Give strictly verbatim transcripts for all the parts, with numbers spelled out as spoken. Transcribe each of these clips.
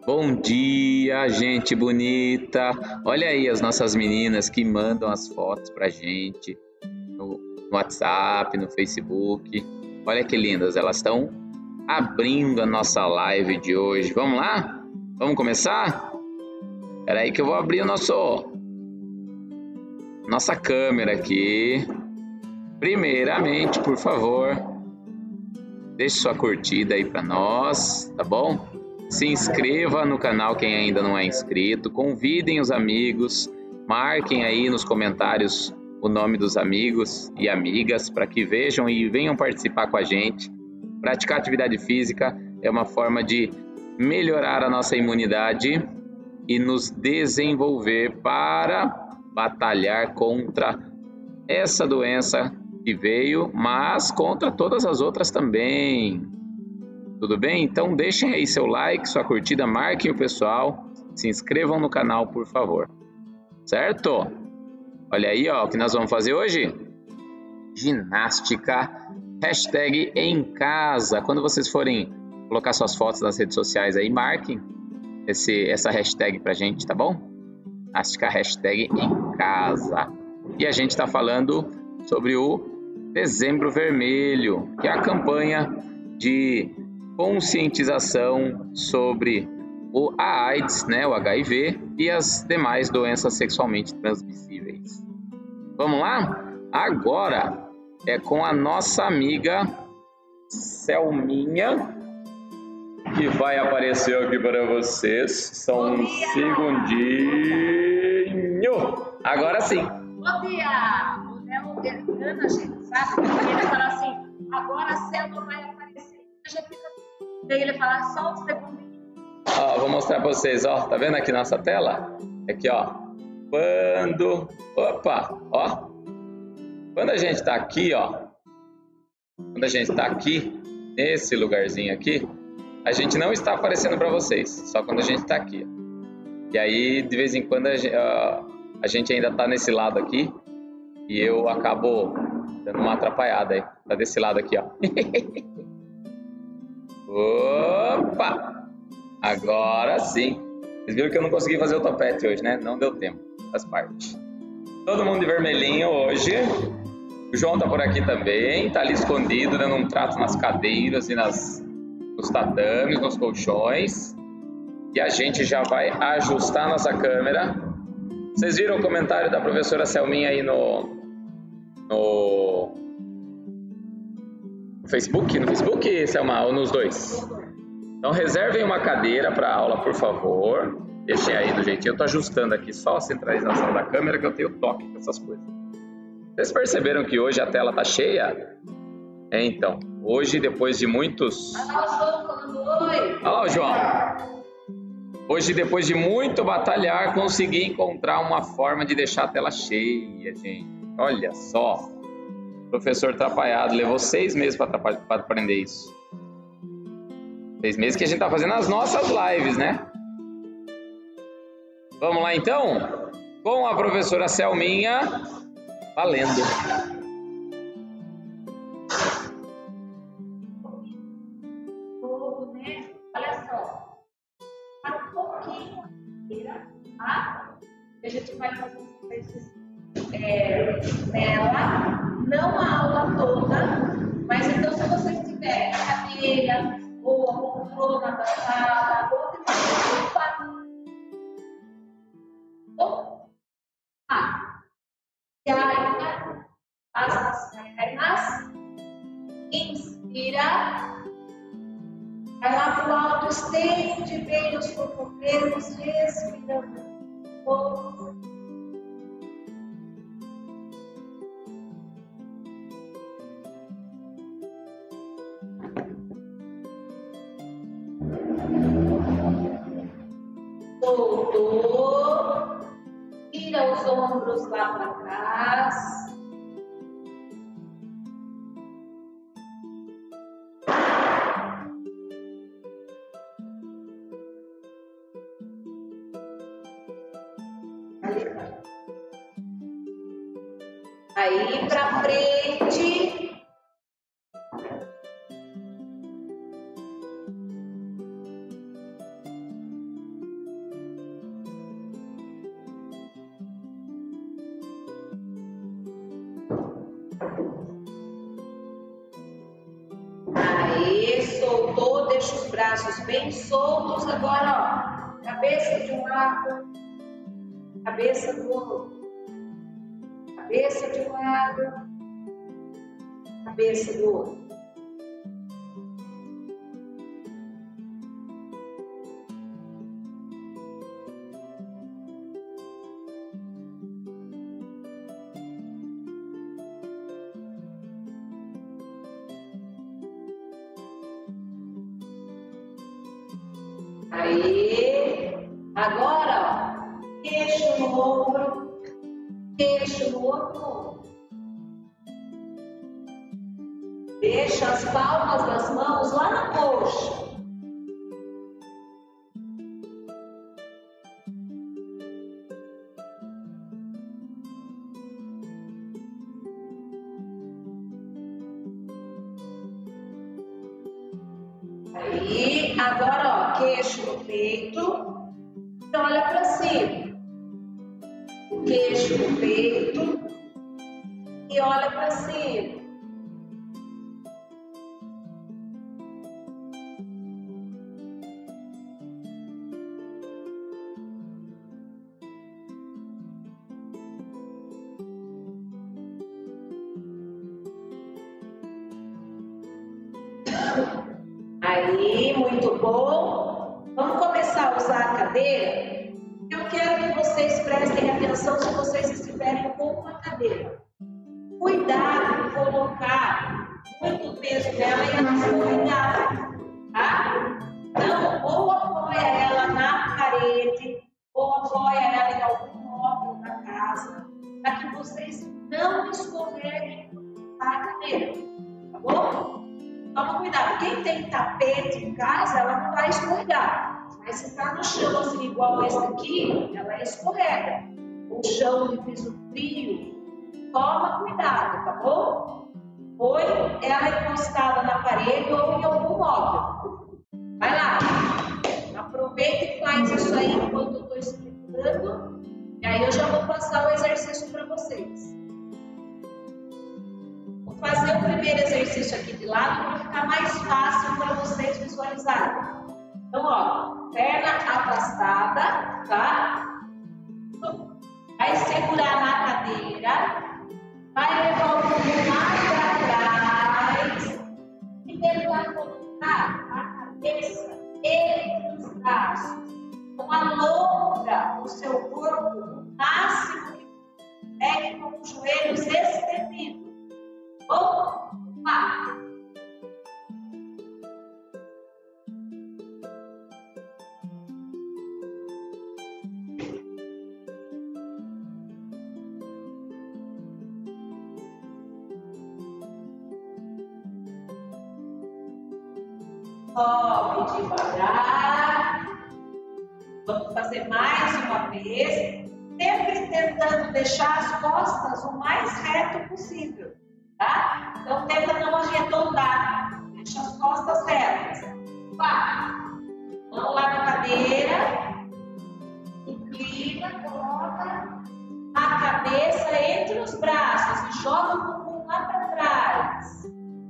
Bom dia, gente bonita. Olha aí as nossas meninas que mandam as fotos pra gente no, no WhatsApp, no Facebook. Olha que lindas, elas estão abrindo a nossa live de hoje. Vamos lá? Vamos começar? Espera aí que eu vou abrir o nosso nossa câmera aqui. Primeiramente, por favor, deixe sua curtida aí para nós, tá bom? Se inscreva no canal quem ainda não é inscrito, convidem os amigos, marquem aí nos comentários o nome dos amigos e amigas para que vejam e venham participar com a gente. Praticar atividade física é uma forma de melhorar a nossa imunidade e nos desenvolver para batalhar contra essa doença que veio, mas contra todas as outras também. Tudo bem? Então deixem aí seu like, sua curtida, marquem o pessoal, se inscrevam no canal, por favor. Certo? Olha aí, ó, o que nós vamos fazer hoje? Ginástica, hashtag em casa. Quando vocês forem colocar suas fotos nas redes sociais aí, marquem esse, essa hashtag pra gente, tá bom? Ginástica, hashtag em casa. E a gente está falando sobre o Dezembro Vermelho, que é a campanha de conscientização sobre o a AIDS, né, o H I V e as demais doenças sexualmente transmissíveis. Vamos lá? Agora é com a nossa amiga Selminha, que vai aparecer aqui para vocês. Só um segundinho. Agora sim. Bom dia! O Léo engana a gente, sabe? Ele fala assim, agora a Selma vai aparecer. A gente fica... Daí ele fala, só um segundinho. Ó, vou mostrar para vocês, ó. Tá vendo aqui na nossa tela? Aqui, ó. Quando... Opa! Ó. Quando a gente tá aqui, ó. Quando a gente tá aqui, nesse lugarzinho aqui, a gente não está aparecendo para vocês. Só quando a gente tá aqui. E aí, de vez em quando, a gente, ó, a gente ainda tá nesse lado aqui. E eu acabo dando uma atrapalhada aí. Tá desse lado aqui, ó. Opa! Agora sim. Vocês viram que eu não consegui fazer o topete hoje, né? Não deu tempo. Faz parte. Todo mundo de vermelhinho hoje. O João tá por aqui também. Tá ali escondido, dando um trato nas cadeiras e nas, nos tatames, nos colchões. E a gente já vai ajustar nossa câmera. Vocês viram o comentário da professora Selminha aí no, no, no Facebook? No Facebook, Selma? Ou nos dois? Então reservem uma cadeira para a aula, por favor. Deixem aí do jeitinho. Eu estou ajustando aqui só a centralização da câmera, que eu tenho toque com essas coisas. Vocês perceberam que hoje a tela está cheia? É, então. Hoje, depois de muitos... Olha lá o João falando oi. Olha lá o João. Hoje, depois de muito batalhar, consegui encontrar uma forma de deixar a tela cheia, gente. Olha só. Professor atrapalhado. Levou seis meses para aprender isso. Seis meses que a gente está fazendo as nossas lives, né? Vamos lá, então? Com a professora Selminha, valendo. Todo, né? Olha só. Um pouquinho tá? A gente vai fazer os exercícios é, nela, não a aula toda, mas então se vocês tiverem a cadeira ou a poltrona da sala, ou de ou ah, e aí as pernas, inspira. Vai lá para o alto, estende bem os cotovelos, respirando. Soltou. Tira os ombros lá para trás. Aí para frente. Aí, soltou, deixa os braços bem soltos. Agora, ó, cabeça de um lado, cabeça do outro, cabeça de um lado, cabeça do outro. Aí, agora, ó, queixo no ombro, queixo no outro ombro. Deixa as palmas das mãos lá na coxa. Aí, agora, ó, queixo no peito, então olha para cima. Queixo no peito e olha para cima. Aí, muito bom. Vamos começar a usar a cadeira. Eu quero que vocês prestem atenção se vocês estiverem com uma cadeira. Cuidado em colocar muito peso nela e ela se molhar, tá? Então, ou apoia ela na parede, ou apoia ela em algum móvel da casa, para que vocês não escorreguem a cadeira, tá bom? Toma cuidado, quem tem tapete em casa, ela não vai escorregar. Mas se está no chão assim, igual esse aqui, ela escorrega. O chão de piso frio, toma cuidado, tá bom? Põe ela encostada na parede ou em algum móvel. Vai lá. Aproveita e faz isso aí enquanto eu estou explicando. E aí eu já vou passar o exercício para vocês. Fazer o primeiro exercício aqui de lado para ficar mais fácil para vocês visualizarem. Então, ó, perna afastada, tá? Vai segurar na cadeira, vai levar o bumbum mais para trás e tentar colocar a cabeça entre os braços. Então, alonga o seu corpo o máximo que consegue com os joelhos estendidos. Bom, lá. Sobe devagar. Vamos fazer mais uma vez. Sempre tentando deixar as costas o mais reto possível. Tá? Então, tenta não arredondar. Deixa as costas retas. Vá. Mão lá na cadeira. Inclina, coloca a cabeça entre os braços e joga o bumbum lá para trás.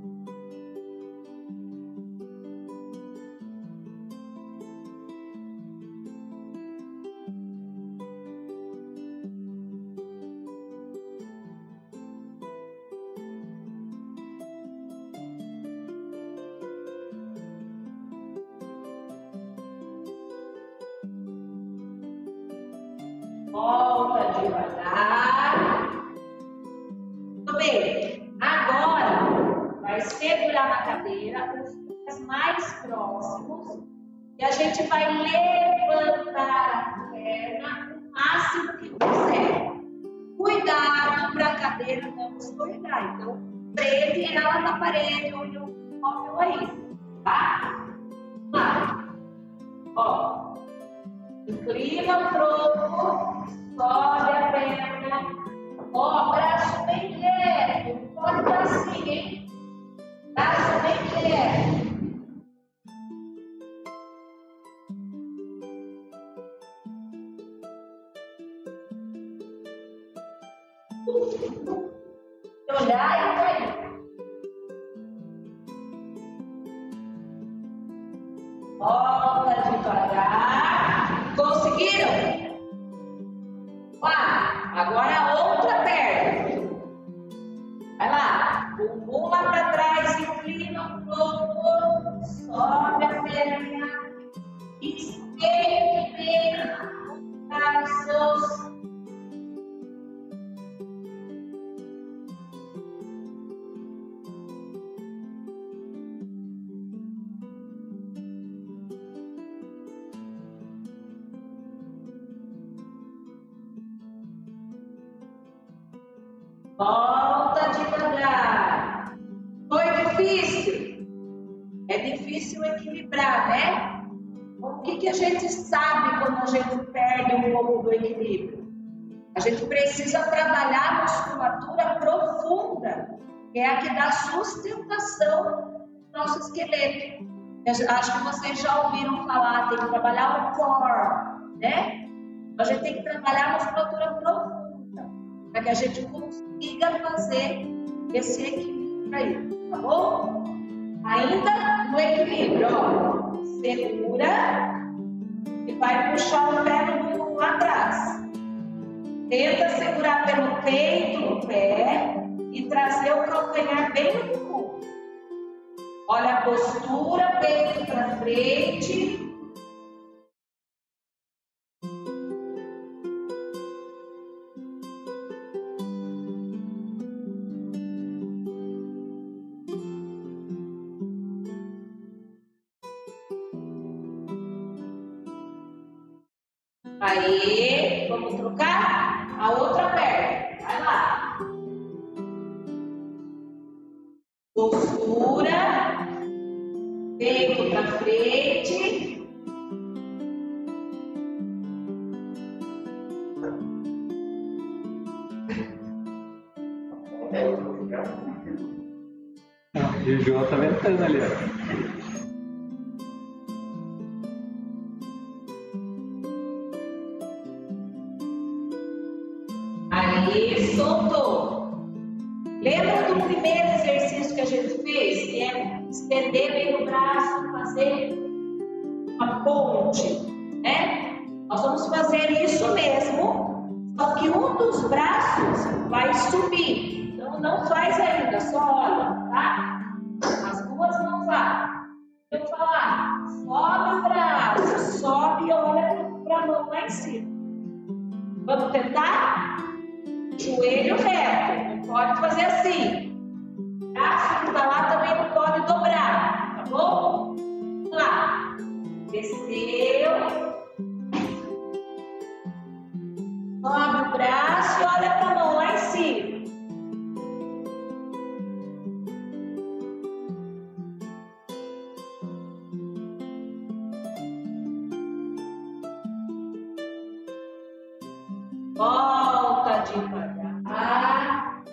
Volta devagar. Muito bem. Agora, vai segurar na cadeira os pés mais próximos e a gente vai levantar a perna o máximo que consegue. Cuidado para a cadeira não escorregar. Então, prende ela na parede ou em um móvel aí, tá? Vamos lá. Ó. Inclina o tronco, sobe a perna, ó, braço bem reto, não pode estar assim, hein? Braço bem reto. Olhar e cair. bumbum lá para trás, inclina o tronco, sobe a perna, esteja bem os braços. Volta devagar. Foi difícil? É difícil equilibrar, né? O que, que a gente sabe quando a gente perde um pouco do equilíbrio? A gente precisa trabalhar a musculatura profunda, que é a que dá sustentação ao nosso esqueleto. Acho que vocês já ouviram falar, tem que trabalhar o core, né? A gente tem que trabalhar a musculatura profunda, para que a gente consiga fazer esse equilíbrio aí, tá bom? Ainda no equilíbrio, ó, segura e vai puxar o pé do bumbum lá atrás. Tenta segurar pelo peito no pé e trazer o calcanhar bem no bumbum. Olha a postura, peito para frente. Aí, vamos trocar a outra perna. Vai lá. Postura, peito para frente. E o João tá ventando ali, ó. Aí, soltou. Lembra do primeiro exercício que a gente fez? Que é estender bem o braço, fazer uma ponte, né? Nós vamos fazer isso mesmo, só que um dos braços vai subir. Então, não faz ainda, só olha, tá? As duas não vão. Eu falar, sobe o braço, sobe e olha para a mão lá em cima. Vamos tentar? Joelho reto, não pode fazer assim. Braço que está lá também não pode dobrar, tá bom? Vamos lá. Desceu. Sobe o braço e olha para a mão lá em cima. Volta devagar.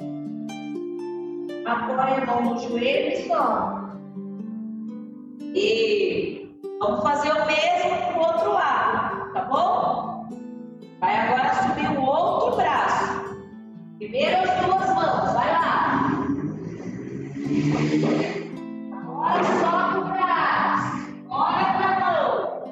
Apoia a mão no joelho e sobe. E vamos fazer o mesmo com o outro lado, tá bom? Vai agora subir o outro braço. Primeiro as duas mãos, vai lá. Agora sobe o braço. Olha para a mão.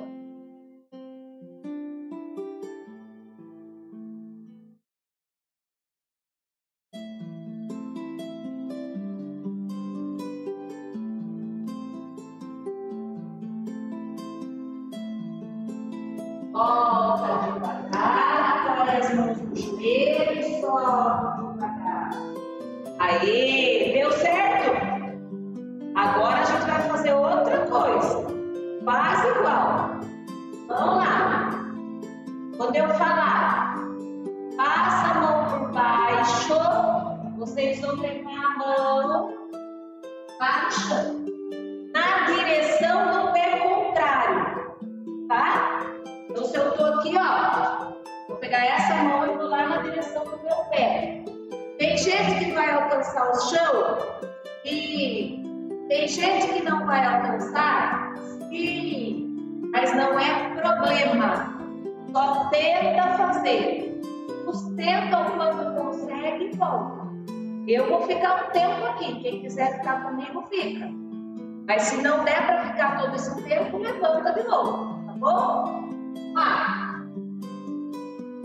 Volta devagar, apoia as mãos no joelho e sobe devagar. Aí, deu certo? Agora a gente vai fazer outra coisa. Faz igual. Vamos lá. Quando eu falar, passa a mão por baixo, vocês vão levar a mão baixa na direção do pé contrário, tá? Então, se eu tô aqui, ó, vou pegar essa mão e vou lá na direção do meu pé. Tem gente que vai alcançar o chão e tem gente que não vai alcançar, sim, mas não é problema. Só tenta fazer. Sustenta o quanto consegue e volta. Eu vou ficar um tempo aqui. Quem quiser ficar comigo, fica. Mas se não der para ficar todo esse tempo, levanta de novo, tá bom? Vai.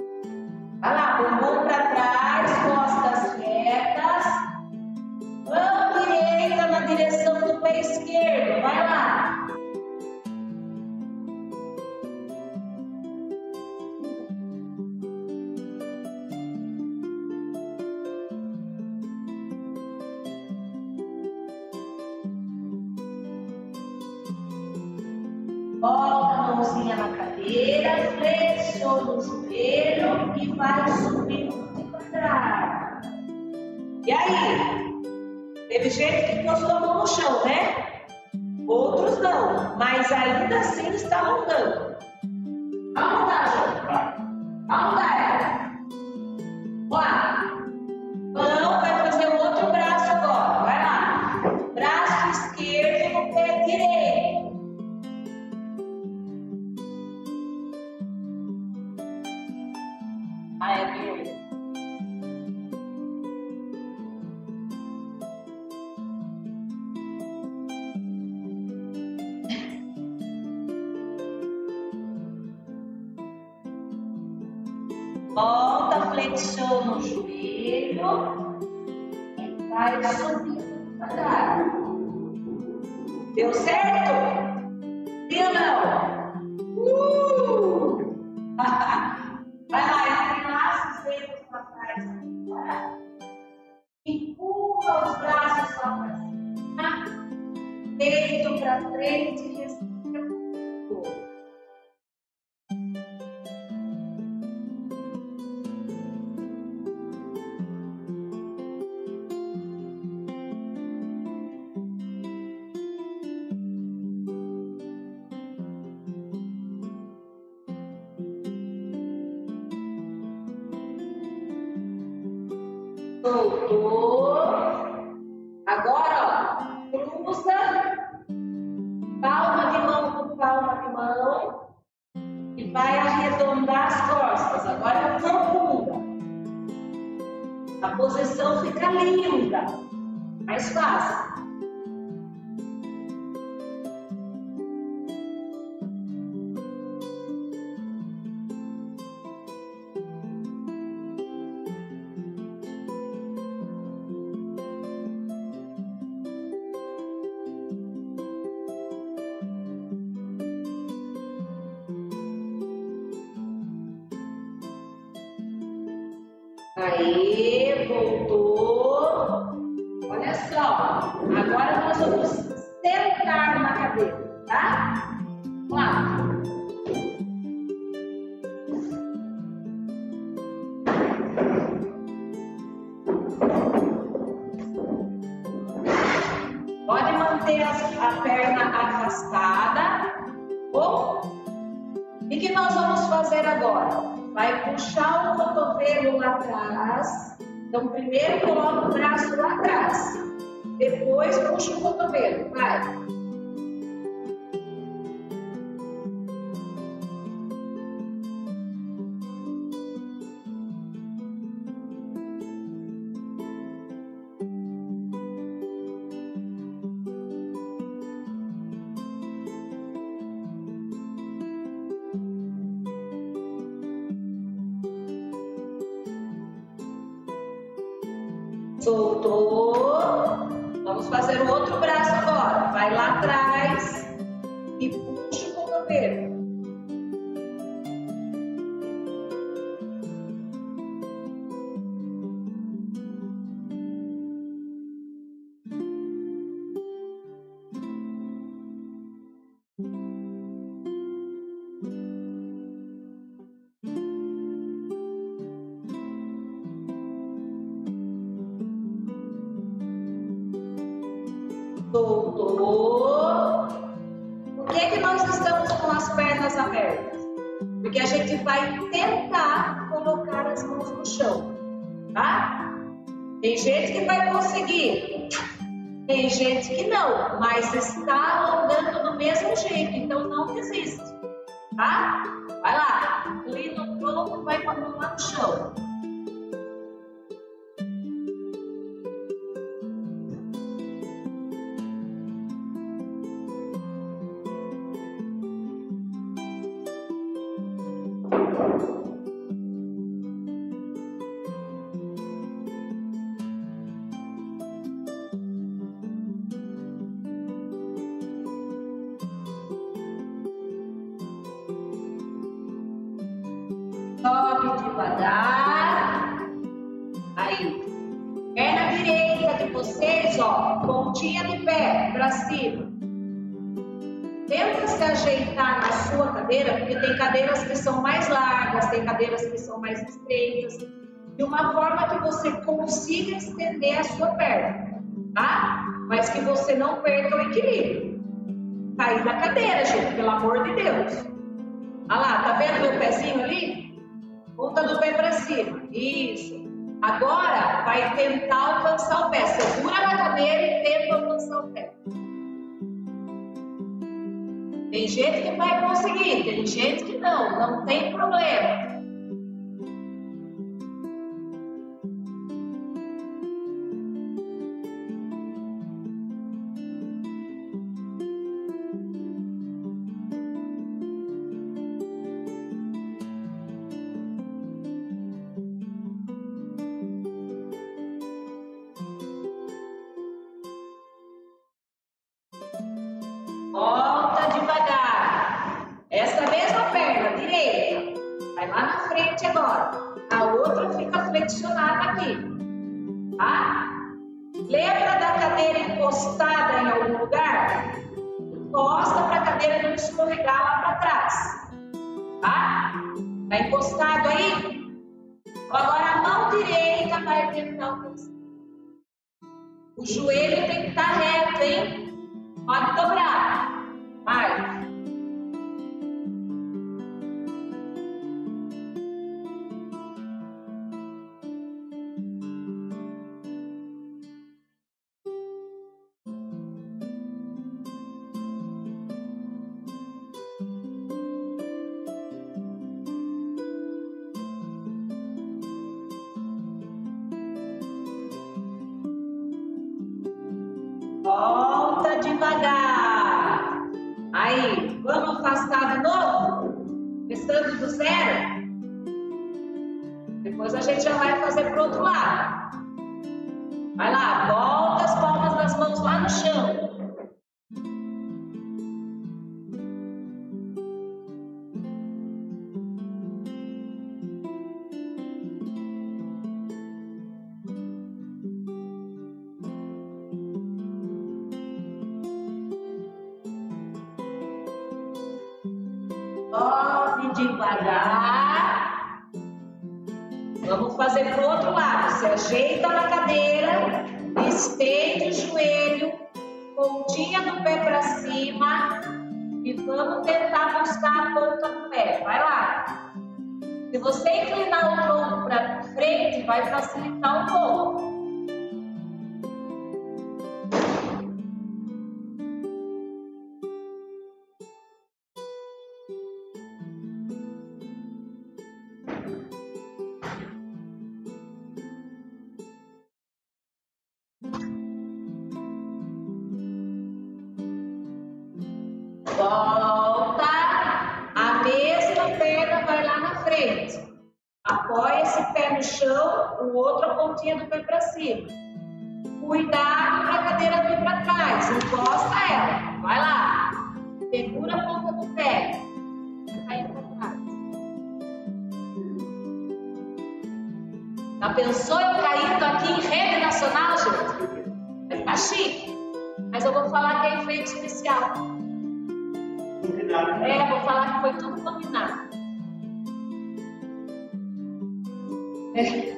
Vai lá, bumbum para trás, costas retas. Vamos. na direção do pé esquerdo. Vai lá. Coloca a mãozinha na cadeira, flexiona o joelho e vai subindo devagar. E aí? Teve gente que postou a mão no chão, né? Outros não, mas ainda assim está alongando. Vamos mudar, João. Vamos mudar. Ó, mão vai fazer o outro braço agora. Vai lá. Braço esquerdo no pé direito. Ah, é mesmo. Volta, flexiona o joelho e vai subindo devagar. Deu certo? Sim ou não? Uh! Vai lá, entrelaça os dedos para trás. Empurra os braços lá para cima. Peito para frente e respira. Soltou. Agora, ó, cruza. Palma de mão com palma de mão. E vai arredondar as costas. Agora o corpo muda. A posição fica linda. Mais fácil. Aí, voltou. Olha só. Agora nós vamos sentar na cadeira, tá? Vamos lá. Pode manter a perna afastada. Bom, o que nós vamos fazer agora? Vai puxar o cotovelo lá atrás. Então, primeiro coloca o braço lá atrás. Depois puxa o cotovelo. Vai. Soltou. Vamos fazer o outro braço agora. Vai lá atrás e puxa o cotovelo. Soltou. Por que que nós estamos com as pernas abertas? Porque a gente vai tentar colocar as mãos no chão, tá? Tem gente que vai conseguir, tem gente que não, mas está alongando do mesmo jeito, então não desiste, tá? Vai lá, inclina o tronco e vai com a mão lá no chão. Volte devagar. Aí. Perna direita de vocês, ó, pontinha do pé para cima. Tenta se ajeitar na sua cadeira, porque tem cadeiras que são mais largas, tem cadeiras que são mais estreitas, de uma forma que você consiga estender a sua perna, tá? Mas que você não perca o equilíbrio. Cair da cadeira, gente, pelo amor de Deus. Olha lá, tá vendo meu pezinho ali? Ponta do pé para cima. Isso. Agora vai tentar alcançar o pé. Segura na cadeira e tenta alcançar o pé. Tem gente que vai conseguir, tem gente que não, não tem problema. Volta devagar. Essa mesma perna direita vai lá na frente agora. A outra fica flexionada aqui. Tá? Lembra da cadeira encostada em algum lugar? Encosta para a cadeira não escorregar lá para trás. Tá? Tá encostado aí? Agora a mão direita vai tentar alcançar. O joelho tem que estar reto, hein? Pode dobrar. Vai. Volta devagar. Aí, vamos afastar de novo? Restando do zero. Depois a gente já vai fazer pro outro lado. Vai lá, volta as palmas das mãos lá no chão. Sobe devagar. Vamos fazer para o outro lado. Se ajeita na cadeira, estende o joelho, pontinha do pé para cima e vamos tentar buscar a ponta do pé. Vai lá. Se você inclinar o tronco para frente, vai facilitar um pouco. Volta, a mesma perna vai lá na frente. Apoia esse pé no chão, o outro a pontinha do pé para cima. Cuidado para a cadeira vir para trás, encosta ela. Vai lá, segura a ponta do pé. Cai para trás. Já pensou em caindo aqui em rede nacional, gente? Vai ficar chique. Mas eu vou falar que é efeito especial. É, vou falar que foi tudo combinado. É.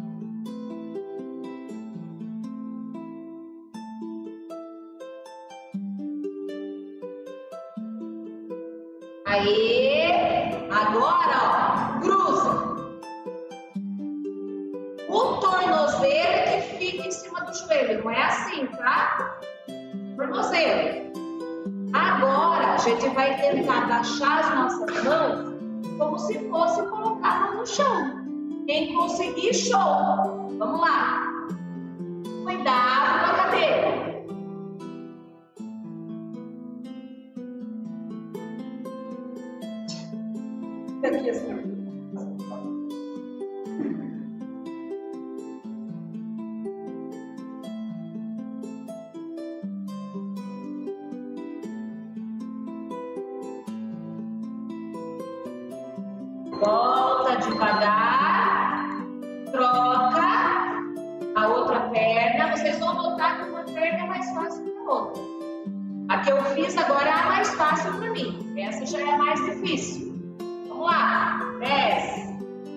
Aí, agora, ó, cruza. O tornozelo que fica em cima do joelho, não é assim, tá? Tornozelo. Agora a gente vai tentar baixar as nossas mãos como se fosse colocar no chão. Quem conseguir, show! Vamos lá. Cuidado com a cadeira. Aqui assim. Volta devagar. uma perna é mais fácil que a outra. A que eu fiz agora é a mais fácil para mim. Essa já é mais difícil. Vamos lá. Desce.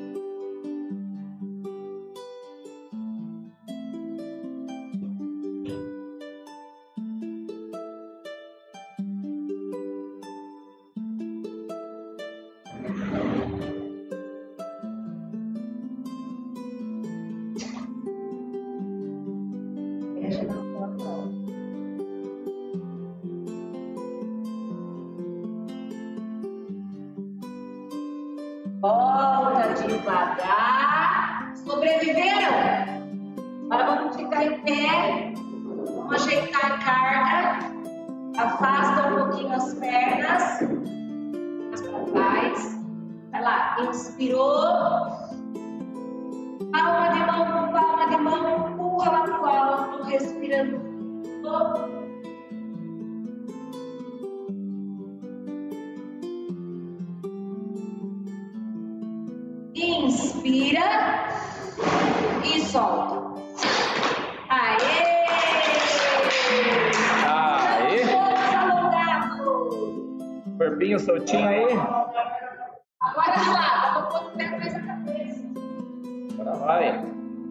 Volta devagar. Sobreviveram? Agora vamos ficar em pé. Vamos ajeitar a carga. Afasta um pouquinho as pernas. Mais para trás. Vai lá. Inspirou. Palma de mão com palma de mão. Empurra lá pro alto. Respirando. Inspira e solta. Aê! Aê! Todos alongados. Corpinho soltinho aí. Agora lá, vamos pôr o pé mais a cabeça. Agora vai.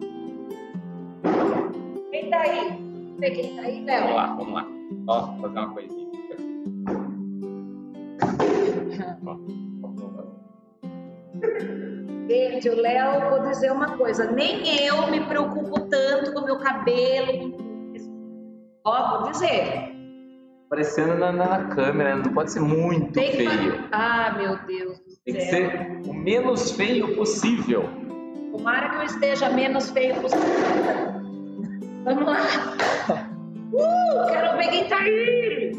Quem tá aí? Vê quem tá aí, Léo? Vamos lá, vamos lá. Ó, vou fazer uma coisinha. Gente, o Léo, vou dizer uma coisa, nem eu me preocupo tanto com o meu cabelo. Ó, vou dizer. Aparecendo na, na câmera, não pode ser muito Tem que feio. fa- Ah, meu Deus do Tem que céu. ser o menos feio possível. Tomara que eu esteja menos feio possível. Vamos lá. Uh, quero ver quem tá aí.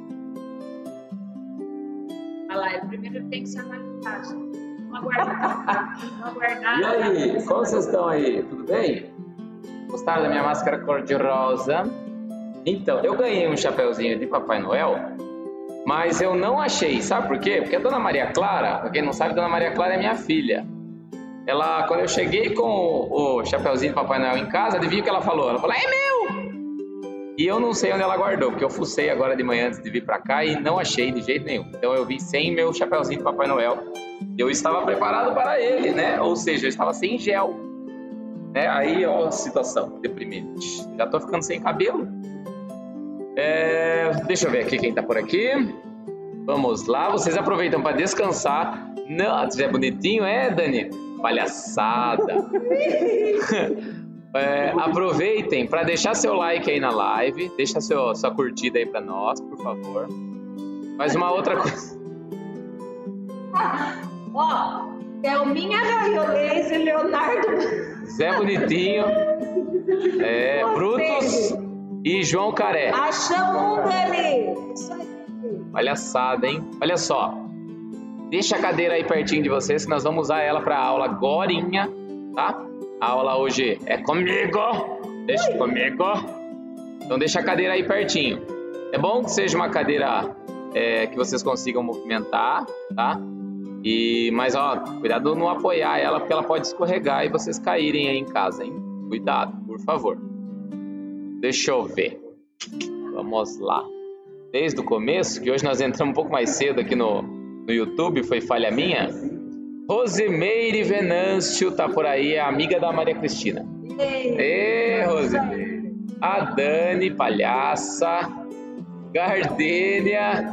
Olha lá, primeiro tem que se analisar, gente. Vamos aguardar. Vamos aguardar. E aí, como vocês estão aí? Tudo bem? Gostaram da minha máscara cor-de-rosa? Então, eu ganhei um chapeuzinho de Papai Noel, mas eu não achei, sabe por quê? Porque a Dona Maria Clara, pra quem não sabe, Dona Maria Clara é minha filha. Ela, quando eu cheguei com o, o chapeuzinho de Papai Noel em casa, adivinha o que ela falou? Ela falou, é meu! E eu não sei onde ela guardou, porque eu fucei agora de manhã antes de vir pra cá e não achei de jeito nenhum. Então eu vim sem meu chapeuzinho de Papai Noel. Eu estava preparado para ele, né? Ou seja, eu estava sem gel. Né? Aí, ó a situação deprimente. Já tô ficando sem cabelo. É... Deixa eu ver aqui quem tá por aqui. Vamos lá, vocês aproveitam para descansar. Não, você é bonitinho, é, Dani? Palhaçada. É, aproveitem para deixar seu like aí na live, deixa seu, sua curtida aí para nós, por favor. Mais uma outra coisa. Ó, Thelminha Raviolês e Leonardo. Zé Bonitinho, é, Brutus e João Caré. Achamos um dele. Isso aí. Palhaçada, hein? Olha só. Deixa a cadeira aí pertinho de vocês, que nós vamos usar ela para aula agorinha, tá? A aula hoje é comigo. Deixa Ui. comigo. Então deixa a cadeira aí pertinho. É bom que seja uma cadeira é, que vocês consigam movimentar, tá? E, mas ó, cuidado não apoiar ela, porque ela pode escorregar e vocês caírem aí em casa, hein? Cuidado, por favor. Deixa eu ver. Vamos lá. Desde o começo, que hoje nós entramos um pouco mais cedo aqui no, no YouTube, foi falha minha. Rosimeire Venâncio tá por aí, é amiga da Maria Cristina. Ei, Ê, Rosimeire. A Dani, palhaça. Gardênia.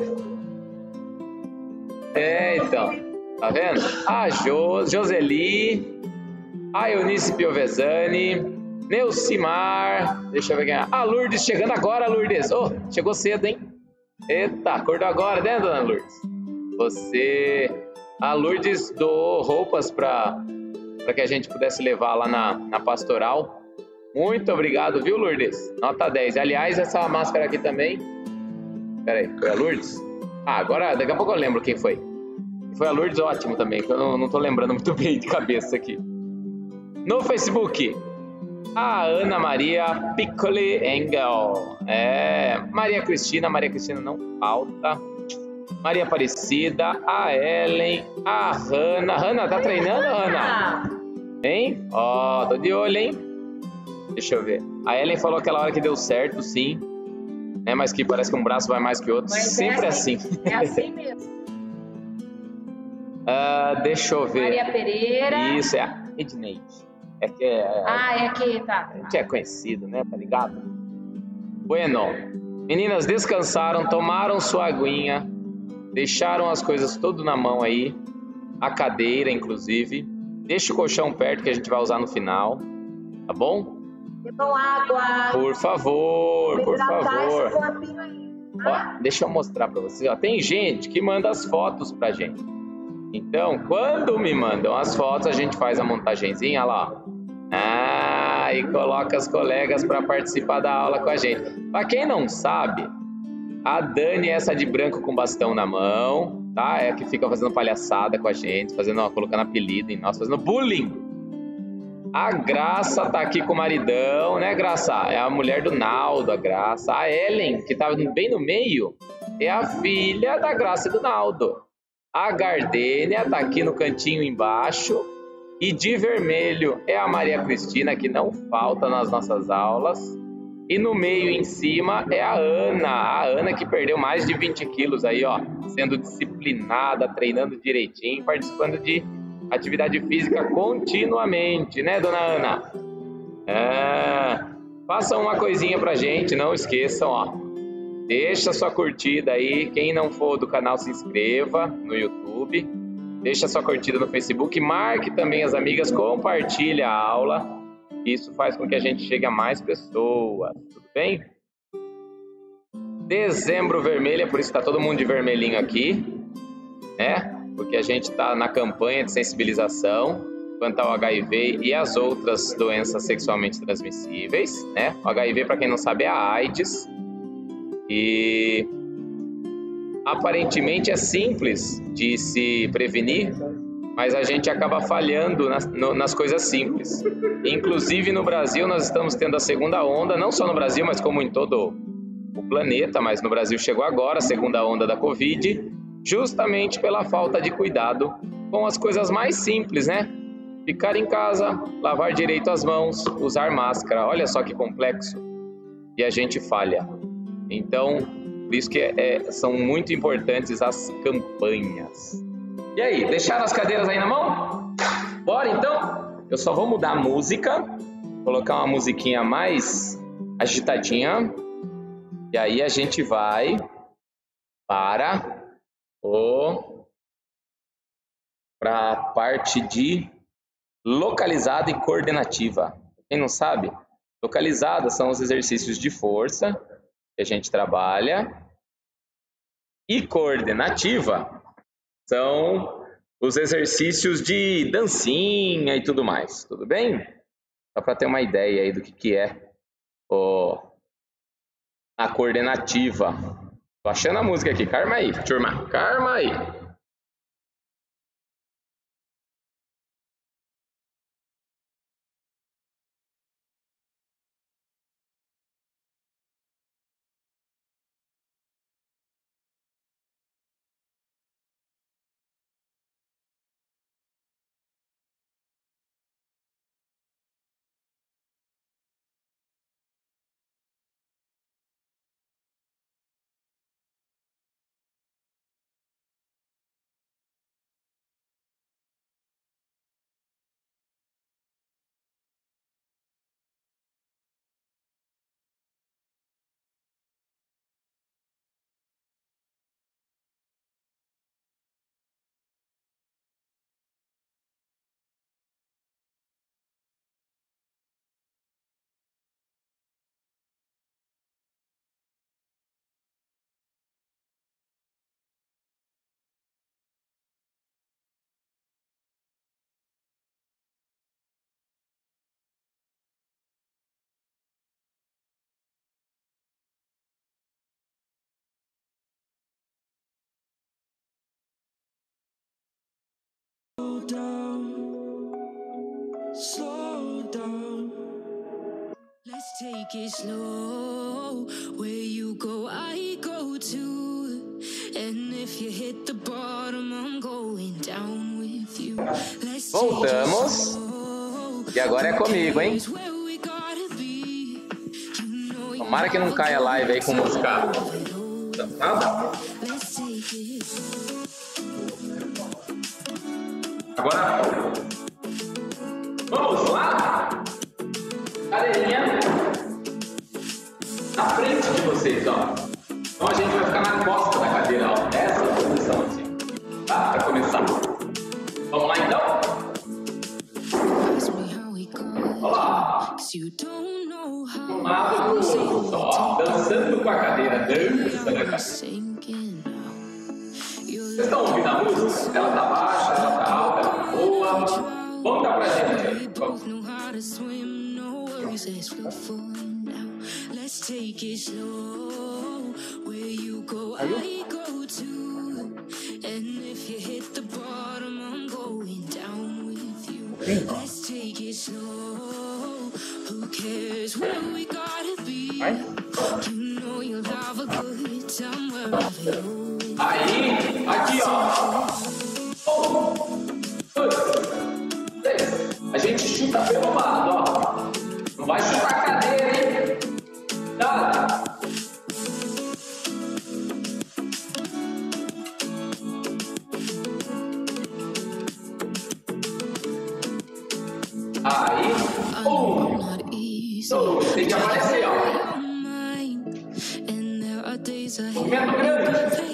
É, então. Tá vendo? A jo, Joseli. A Eunice Piovesani. Neucimar. Deixa eu ver quem é. A Lourdes chegando agora, Lourdes. Oh, chegou cedo, hein? Eita, acordou agora, né, dona Lourdes? Você... A Lourdes doou roupas para que a gente pudesse levar lá na, na pastoral. Muito obrigado, viu, Lourdes? Nota dez. Aliás, essa máscara aqui também. Pera aí, foi a Lourdes? Ah, agora, daqui a pouco eu lembro quem foi. Foi a Lourdes, ótimo também, que eu não, não tô lembrando muito bem de cabeça aqui. No Facebook, a Ana Maria Piccoli Engel. É, Maria Cristina, Maria Cristina não falta. Maria Aparecida, a Ellen, a Hanna. Hanna, tá treinando, Hanna? Hein? Ó, tô de olho, hein? Deixa eu ver. A Ellen falou aquela hora que deu certo, sim. É, mas que parece que um braço vai mais que o outro. Mas Sempre é assim. assim. É assim mesmo. uh, deixa eu ver. Maria Pereira. Isso, é a Edneide. É que é... Ah, é que tá. A gente é conhecido, né? Tá ligado? Bueno. Meninas, descansaram, tomaram sua aguinha, deixaram as coisas tudo na mão aí. A cadeira, inclusive. Deixa o colchão perto que a gente vai usar no final. Tá bom? Bebam água. Por favor, por favor. Esse corpinho aí. Ó, deixa eu mostrar pra vocês. Ó, tem gente que manda as fotos pra gente. Então, quando me mandam as fotos, a gente faz a montagenzinha lá, ó. Ah, e coloca as colegas para participar da aula com a gente. Para quem não sabe, a Dani é essa de branco com bastão na mão, tá? É a que fica fazendo palhaçada com a gente, fazendo, ó, colocando apelido em nós, fazendo bullying. A Graça tá aqui com o maridão, né, Graça? É a mulher do Naldo, a Graça. A Ellen, que tá bem no meio, é a filha da Graça e do Naldo. A Gardênia tá aqui no cantinho embaixo. E de vermelho é a Maria Cristina, que não falta nas nossas aulas. E no meio, em cima, é a Ana. A Ana que perdeu mais de vinte quilos aí, ó. Sendo disciplinada, treinando direitinho, participando de atividade física continuamente, né, dona Ana? É, façam uma coisinha pra gente, não esqueçam, ó. Deixa sua curtida aí. Quem não for do canal, se inscreva no YouTube. Deixa sua curtida no Facebook, marque também as amigas, compartilhe a aula. Isso faz com que a gente chegue a mais pessoas, tudo bem? Dezembro vermelho, é por isso que está todo mundo de vermelhinho aqui, né? Porque a gente está na campanha de sensibilização quanto ao H I V e as outras doenças sexualmente transmissíveis, né? O H I V, para quem não sabe, é a AIDS. E... aparentemente é simples de se prevenir, mas a gente acaba falhando nas, no, nas coisas simples. Inclusive no Brasil nós estamos tendo a segunda onda, não só no Brasil, mas como em todo o planeta, mas no Brasil chegou agora a segunda onda da Covid, justamente pela falta de cuidado com as coisas mais simples, né? Ficar em casa, lavar direito as mãos, usar máscara, olha só que complexo. E a gente falha. Então, por isso que é, é, são muito importantes as campanhas. E aí, deixaram as cadeiras aí na mão? Bora então? Eu só vou mudar a música, colocar uma musiquinha mais agitadinha. E aí a gente vai para o para a parte de localizada e coordenativa. Quem não sabe, localizada são os exercícios de força que a gente trabalha. E coordenativa são os exercícios de dancinha e tudo mais, tudo bem? Só para ter uma ideia aí do que, que é o, a coordenativa. Tô achando a música aqui, calma aí, turma, calma aí. Slow down. Let's take it slow. Where you go, I go too. And if you hit the bottom, I'm going down with you. Let's Voltamos. E agora é comigo, hein? Tomara que não caia a live aí com música dançada. Agora, vamos lá? Cadeirinha na frente de vocês, ó. Então a gente vai ficar na costa da cadeira, ó. Essa posição assim, tá? Pra começar. Vamos lá então? Olha lá. Um lado do outro, ó. Dançando com a cadeira, dança com a cadeira. Vocês estão ouvindo a música? Ela tá baixa, ela tá alta, ela tá boa. Vamos dar pra gente aí. Vamos. Aí, aqui ó. Um, dois, três. A gente chuta pelo lado, ó. Não vai chutar a cadeira, hein? Tá? Aí, um, dois, tem que aparecer, ó. Movimento grande.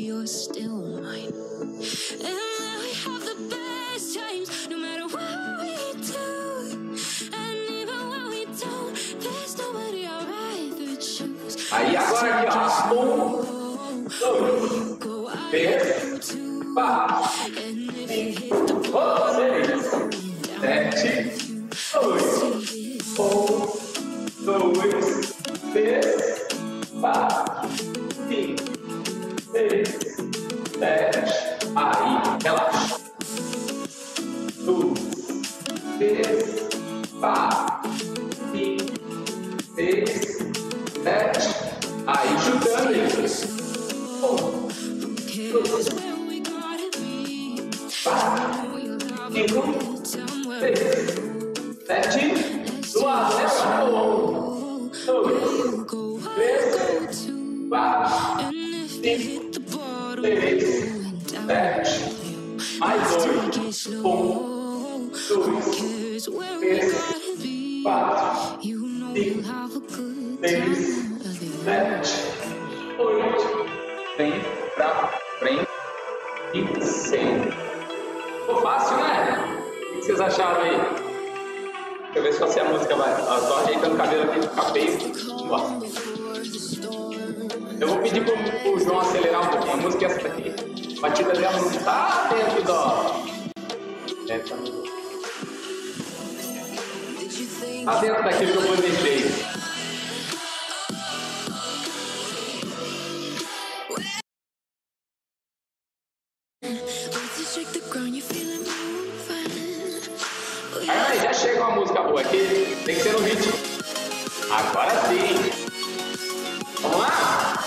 Aí agora aqui, ó. Um, dois, três, quatro, cinco, seis, sete, oito, um, dois, três, quatro, cinco, seis, sete. Aí, relaxa. Dois, três, quatro, cinco, seis, sete. Aí, chutando isso. Um, dois, quatro, cinco, seis, sete. Do lado, né? Um, dois, três, quatro, cinco, seis, sete. Mais dois. Um, dois, três, quatro, cinco, seis, sete, oito. Vem pra frente e seis. Ficou fácil, né? O que vocês acharam aí? Deixa eu ver só se a música vai. Eu tô ajeitando o cabelo aqui, fica feio. Eu vou pedir pro, pro João acelerar um pouquinho. A música é essa daqui. A batida dela não tá dentro do. É, tá. Tá dentro daquilo que eu planejei. Aí, já chega uma música boa aqui, tem que ser no ritmo. Agora sim. Vamos lá?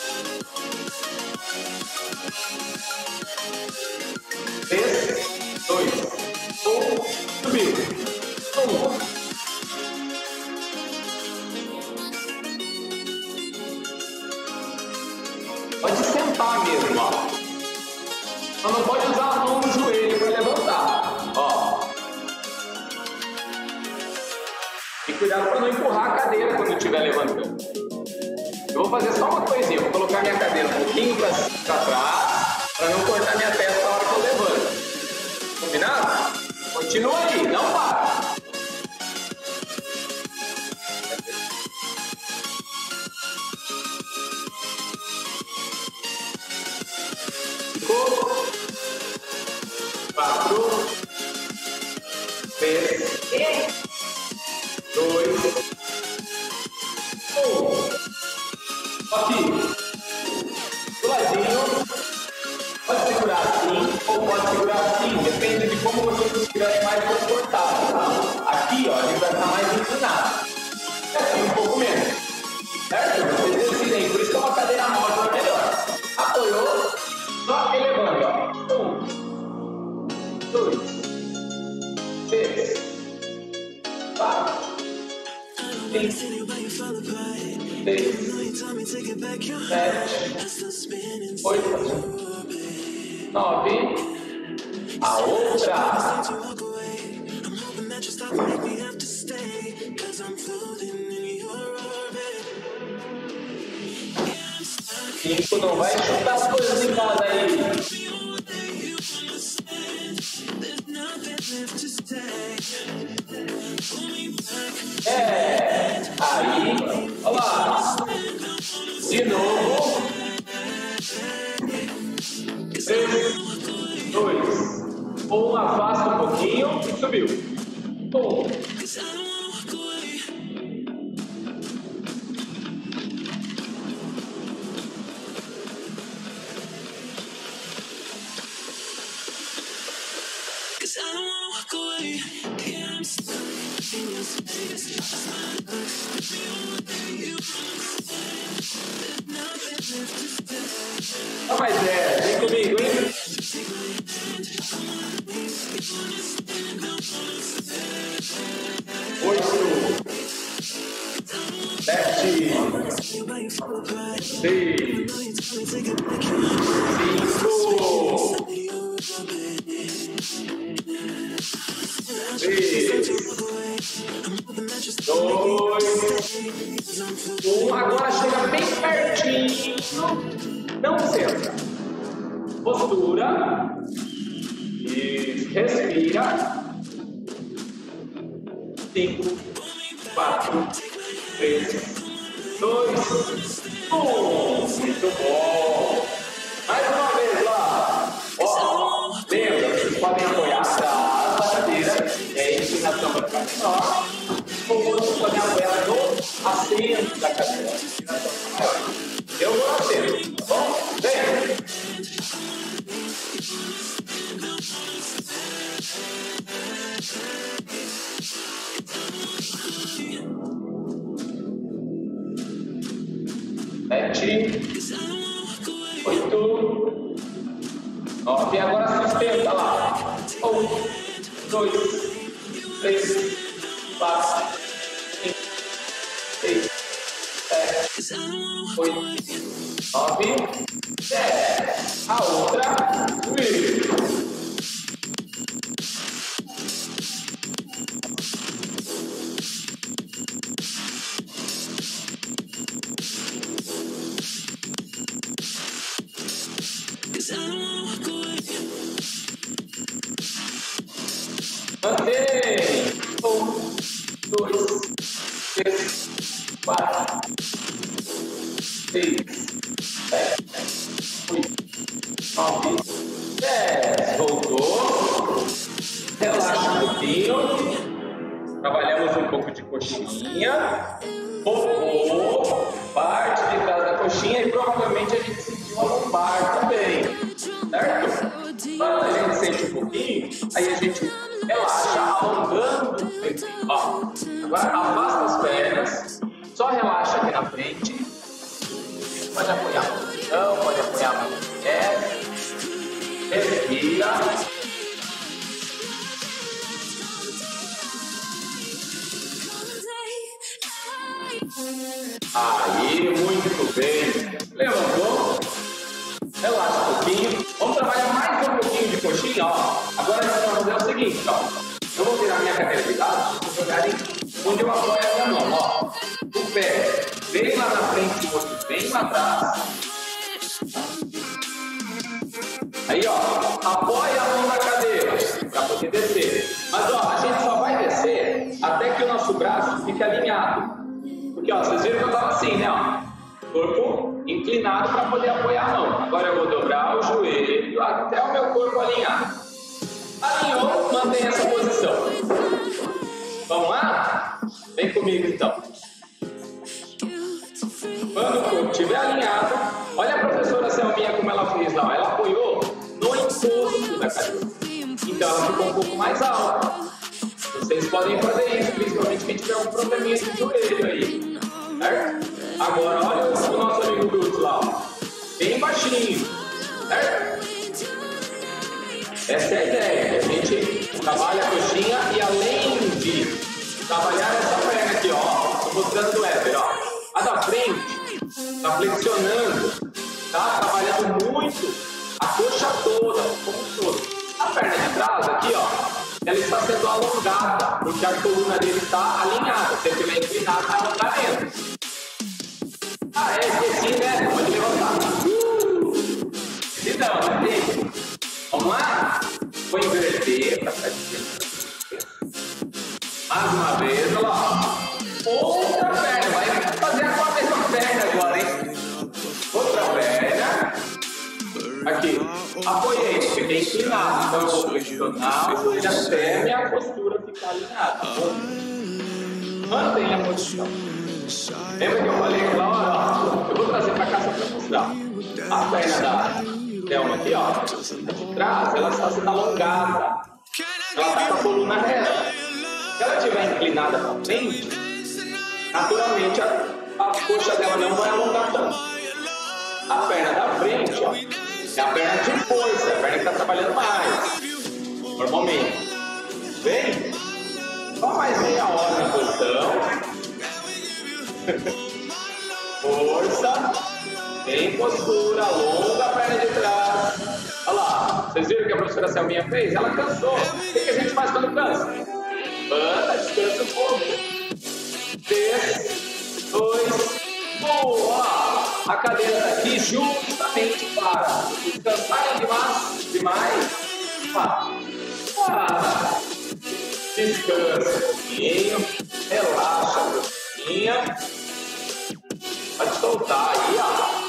três, dois, um, subiu. Um. Pode sentar mesmo, ó. Só não pode usar a mão no joelho para levantar, ó. E cuidado para não empurrar a cadeira quando estiver levantando. Eu vou fazer só uma coisinha, vou colocar minha cadeira um pouquinho para trás, para não cortar minha testa na hora que eu levanto. Combinado? Continua aí, não para. Ficou? Quatro, três, dois, um. Aqui, do ladinho, pode segurar assim ou pode segurar assim, depende de como você se estiver mais confortável, tá? Aqui, ó, a gente vai estar mais inclinado, aqui um pouco menos, certo? Vocês decidem, por isso que é uma cadeira móvel é melhor. Apoiou, só elevando, ó. Um, dois, três, quatro, cinco, sete, oito, nove, a outra. Cinco, não vai chutar as coisas em casa aí. É, aí, olha lá. De novo. Três, dois, um, afasta um pouquinho e subiu. Um. Ah, mas é, vem comigo, hein? Oito, sete, seis, cinco, três, dois, um. Agora chega bem pertinho. Não senta. Postura. E respira. Cinco, quatro, três, dois, um. Muito bom. Mais uma vez lá. Ó, lembra, vocês podem apoiar atrás da cadeira. E aí a inclinação vai ficar menor. Ou vocês podem apoiar no assento da cadeira. A inclinação fica maior. Eu vou assento, tá bom? Vem! Sete, oito, nove, agora sustenta lá. Um, dois, três, quatro, cinco, seis, sete, oito, nove, dez. A outra, vira. Mantém. Um, dois, três, quatro, seis, sete, oito, nove, dez. Voltou. Relaxa um pouquinho. Trabalhamos um pouco de coxinha. Popô. Parte de trás da coxinha e provavelmente a gente sentiu a lombar também. Certo? Quando a gente sente um pouquinho, aí a gente relaxa, alongando o peito. Ó, agora afasta as pernas, só relaxa aqui na frente. Pode apoiar a mão no chão, pode apoiar a mão no pé. Respira. Aí, muito bem. Levantou. Relaxa um pouquinho. Vamos trabalhar mais um pouquinho de coxinha, ó. Agora a gente vai fazer o seguinte, ó. Eu vou virar minha cadeira de lado, vou jogar ali onde eu apoio a minha mão, ó. O pé bem lá na frente, o outro bem lá atrás. Aí, ó, apoia a mão na cadeira para poder descer. Mas, ó, a gente só vai descer até que o nosso braço fique alinhado. Porque, ó, vocês viram que eu tava assim, né, ó. Corpo inclinado para poder apoiar a mão. Agora eu vou dobrar o joelho até o meu corpo alinhado. Alinhou, mantém essa posição. Vamos lá? Vem comigo então. Quando o corpo estiver alinhado, olha a professora Selminha como ela fez lá. Ela apoiou no encosto da cadeira. Então ela ficou um pouco mais alta. Vocês podem fazer isso, principalmente quem tiver um probleminha de joelho aí. Certo? Agora, olha o nosso amigo Bruto lá, ó. Bem baixinho, certo? Essa é a ideia, a gente trabalha a coxinha e além de trabalhar essa perna aqui, ó, tô mostrando o Éder, ó. A da frente, Tá flexionando, tá trabalhando muito a coxa toda, como um todo. A perna de trás aqui, ó, ela está sendo alongada, porque a coluna dele está alinhada. Se ele estiver inclinado, vai alongar menos. Ah, é, esqueci, né? Pode levantar. Uh! Se não, né? Vamos lá? Vou inverter para cá de frente. Mais uma vez, olha lá. Outra perna, vai fazer a mesma perna agora, hein? Outra perna. Aqui, apoiei, fiquei inclinado. Então eu vou flexionar o joelho até minha postura ficar alinhada. Tá bom? Mantenha a posição. Lembra que eu falei aquela hora? Ó, eu vou trazer para cá só para mostrar. A perna da Thelma aqui, ó, de trás, ela está sendo alongada. Ela está com a coluna reta. Se ela estiver inclinada para frente, naturalmente a, a coxa dela não vai alongar tanto. A perna da frente, ó, é a perna de força, é a perna que está trabalhando mais. Normalmente. Vem? Só mais meia hora na posição. Força. Em postura, alonga a perna de trás. Olha lá. Vocês viram que a professora Selminha fez? Ela cansou. O que a gente faz quando cansa? Anda, descansa um pouco. Três, dois, boa! A cadeira está aqui justamente para descansarem demais, demais. Para. Descansa um pouquinho, relaxa a coxinha. Pode soltar aí, ó.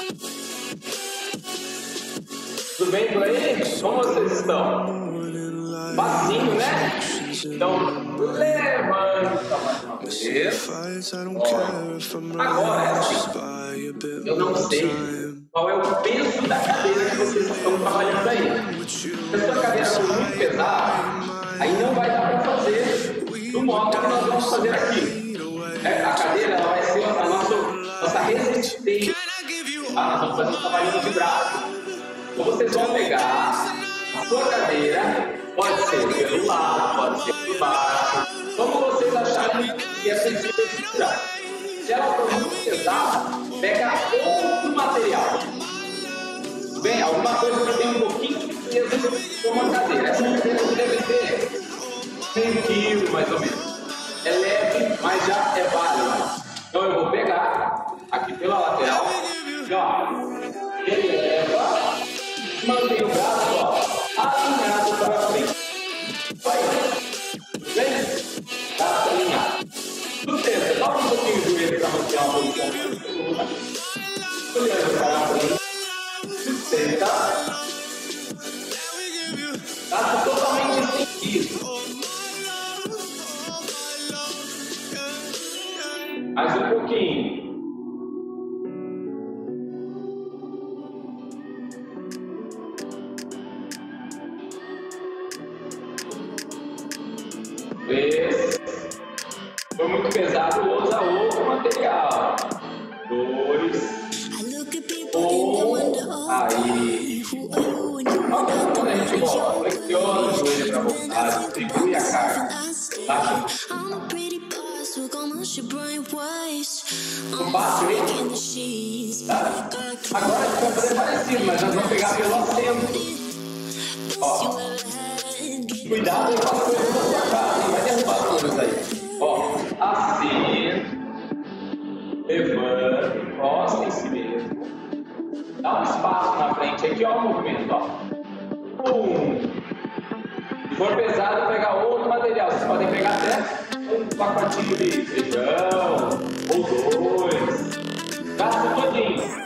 Tudo bem por aí? Como vocês estão? Facinho, né? Então, levanta mais uma vez. Ó. Agora, é assim. Eu não sei qual é o peso da cadeira que vocês estão trabalhando aí. Se a cadeira for muito pesada, aí não vai dar para fazer do modo que nós vamos fazer aqui. É, a cadeira ela vai ser a nossa, nossa resistência. Tá? Nós vamos fazer um trabalho de braço. Então vocês vão pegar a sua cadeira, pode ser pelo lado, pode ser por baixo, como vocês acharem que é sensível de segurar. Se ela for muito pesada, pega outro material. Bem, alguma coisa que tem um pouquinho de peso como a cadeira. Essa cadeira deve ter cem quilos mais ou menos. É leve, mas já é válida. Então eu vou pegar aqui pela lateral e ó, eleva, mantém o braço ó, alinhado para frente. Vai, vem, tá alinhado. Sustenta, dá um pouquinho o joelho para manter a posição. Olhando para frente, sustenta. Tá totalmente estendido. Mais um pouquinho. Três. Foi muito pesado, usa outro material. Dois. Um. Aí. Olha quando a gente volta. Flexiona o joelho para voltar. Distribui a carga. Tá? Um passo, hein? Tá? Agora a gente vai fazer parecido, mas nós vamos pegar pelo assento. Ó. Cuidado com as coisas da sua casa, hein? Vai derrubar as coisas aí. Ó. Assento. Levanta. Encosta em si mesmo. Dá um espaço na frente aqui, ó. O movimento, ó. Um. Se for pesado, pegar outro material. Vocês podem pegar até um pacotinho de feijão, ou dois, gasta todinho.